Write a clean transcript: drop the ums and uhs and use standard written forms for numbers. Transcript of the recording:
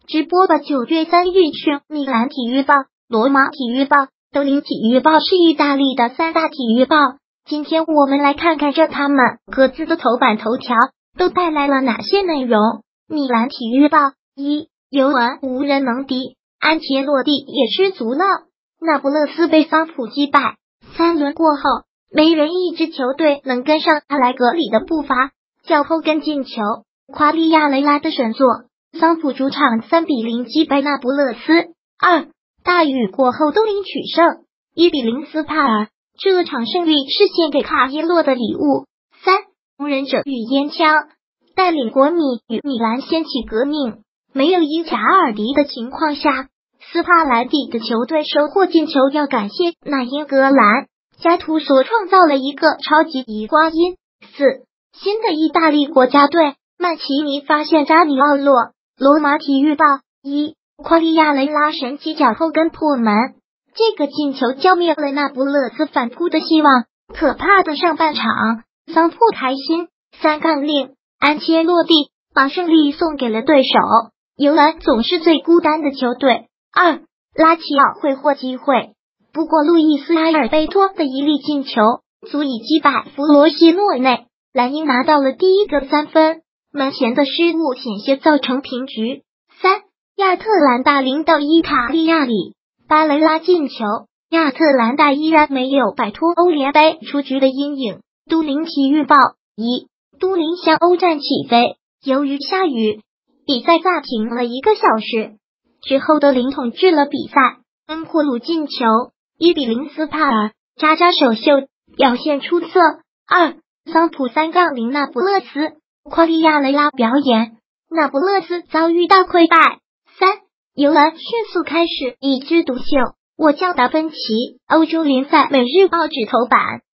直播吧9月3日讯，米兰体育报、罗马体育报、都灵体育报是意大利的3大体育报。今天我们来看看他们各自的头版头条都带来了哪些内容。米兰体育报1，尤文无人能敌，安切洛蒂也失足了，那不勒斯被桑普击败。3轮过后，没人一支球队能跟上阿莱格里的步伐，较后跟进球，夸利亚雷拉的神作。桑普主场3-0击败那不勒斯。2，大雨过后都灵取胜，1-0斯帕尔，这场胜利是献给卡耶洛的礼物。3，无人者与烟枪，带领国米与米兰掀起革命。没有伊贾尔迪的情况下，斯帕莱蒂的球队收获进球，要感谢那英格兰加图所创造了一个超级光阴。4，新的意大利国家队，曼奇尼发现扎里奥洛。罗马体育报1，夸利亚雷拉神奇脚后跟破门，这个进球浇灭了那不勒斯反扑的希望。可怕的上半场，桑普开心。3-0，安切洛蒂把胜利送给了对手。尤文总是最孤单的球队。2，拉齐奥会获机会，不过路易斯阿尔贝托的一粒进球足以击败弗罗西诺内，蓝鹰拿到了第一个3分。门前的失误险些造成平局。3，亚特兰大领导伊卡利亚里，巴雷拉进球，亚特兰大依然没有摆脱欧联杯出局的阴影。都灵体育报1，都灵向欧战起飞，由于下雨，比赛暂停了1个小时，之后的灵统治了比赛，恩库鲁进球，1-0斯帕尔，扎扎首秀表现出色。2，桑普3-0那不勒斯，夸利亚雷拉表演，那不勒斯遭遇到溃败。3，尤文迅速开始一枝独秀，我叫达芬奇。欧洲联赛每日报纸头版，